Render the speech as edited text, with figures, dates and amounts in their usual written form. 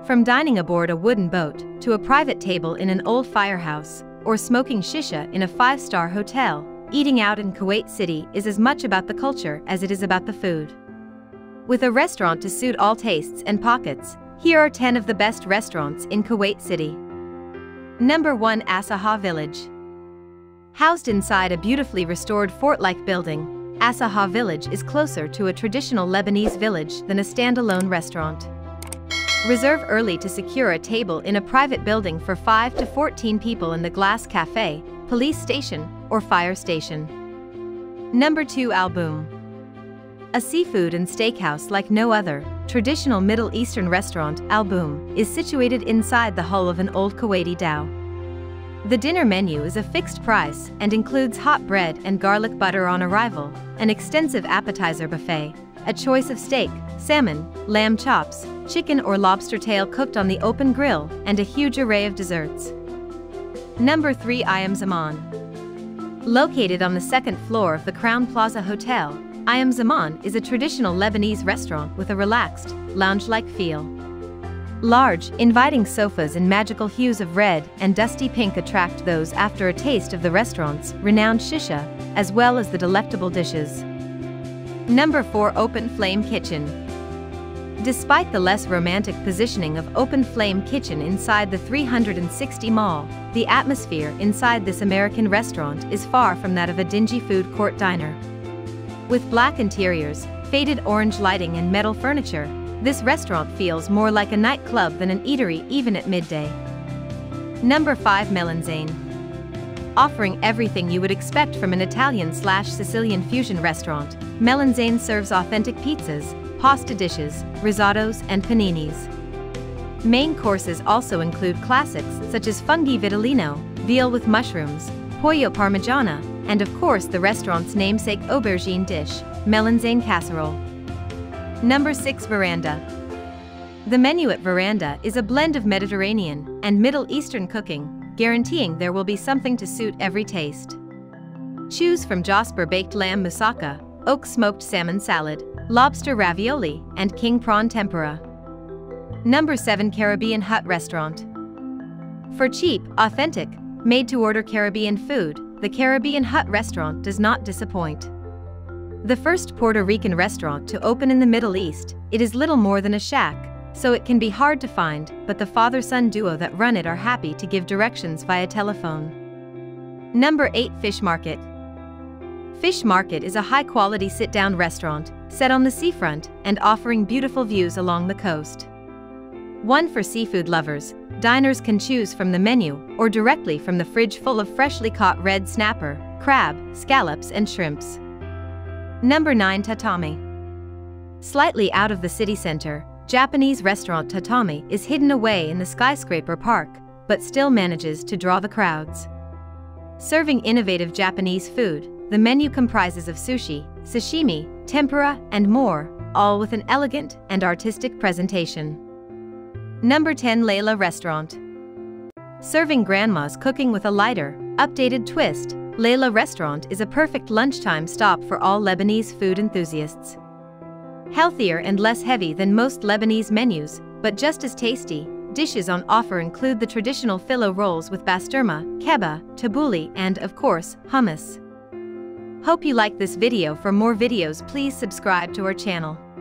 From dining aboard a wooden boat, to a private table in an old firehouse, or smoking shisha in a 5-star hotel, eating out in Kuwait City is as much about the culture as it is about the food. With a restaurant to suit all tastes and pockets, here are 10 of the best restaurants in Kuwait City. Number 1. Asaha Village. Housed inside a beautifully restored fort-like building, Asaha Village is closer to a traditional Lebanese village than a standalone restaurant. Reserve early to secure a table in a private building for 5 to 14 people in the Glass Cafe, police station, or fire station. Number 2. Al Boom. A seafood and steakhouse like no other, traditional Middle Eastern restaurant, Al Boom, is situated inside the hull of an old Kuwaiti dhow. The dinner menu is a fixed price and includes hot bread and garlic butter on arrival, an extensive appetizer buffet, a choice of steak, salmon, lamb chops, chicken or lobster tail cooked on the open grill, and a huge array of desserts. Number 3. Ayam Zaman. Located on the second floor of the Crown Plaza Hotel, Ayam Zaman is a traditional Lebanese restaurant with a relaxed, lounge-like feel. Large, inviting sofas in magical hues of red and dusty pink attract those after a taste of the restaurant's renowned shisha, as well as the delectable dishes. Number 4. Open Flame Kitchen. Despite the less romantic positioning of Open Flame Kitchen inside the 360 Mall, the atmosphere inside this American restaurant is far from that of a dingy food court diner. With black interiors, faded orange lighting and metal furniture, this restaurant feels more like a nightclub than an eatery even at midday. Number 5. Melanzane. Offering everything you would expect from an Italian/Sicilian fusion restaurant, Melanzane serves authentic pizzas, pasta dishes, risottos, and paninis. Main courses also include classics such as fungi vitellino, veal with mushrooms, pollo parmigiana, and of course the restaurant's namesake aubergine dish, Melanzane casserole. Number 6. Veranda. The menu at Veranda is a blend of Mediterranean and Middle Eastern cooking, guaranteeing there will be something to suit every taste. Choose from Jasper baked lamb moussaka, oak smoked salmon salad, lobster ravioli, and king prawn tempura. Number 7. Caribbean Hut Restaurant. For cheap, authentic, made-to-order Caribbean food, the Caribbean Hut Restaurant does not disappoint. The first Puerto Rican restaurant to open in the Middle East, it is little more than a shack, so it can be hard to find, but the father-son duo that run it are happy to give directions via telephone. Number 8. Fish Market. Fish Market is a high-quality sit-down restaurant, set on the seafront and offering beautiful views along the coast. One for seafood lovers, diners can choose from the menu or directly from the fridge full of freshly caught red snapper, crab, scallops and shrimps. Number 9. Tatami. Slightly out of the city center, Japanese restaurant Tatami is hidden away in the skyscraper park, but still manages to draw the crowds. Serving innovative Japanese food, the menu comprises of sushi, sashimi, tempura, and more, all with an elegant and artistic presentation. Number 10. Layla Restaurant. Serving grandma's cooking with a lighter, updated twist, Layla Restaurant is a perfect lunchtime stop for all Lebanese food enthusiasts. Healthier and less heavy than most Lebanese menus, but just as tasty, dishes on offer include the traditional filo rolls with basturma, kebab, tabbouleh, and, of course, hummus. Hope you liked this video. For more videos, please subscribe to our channel.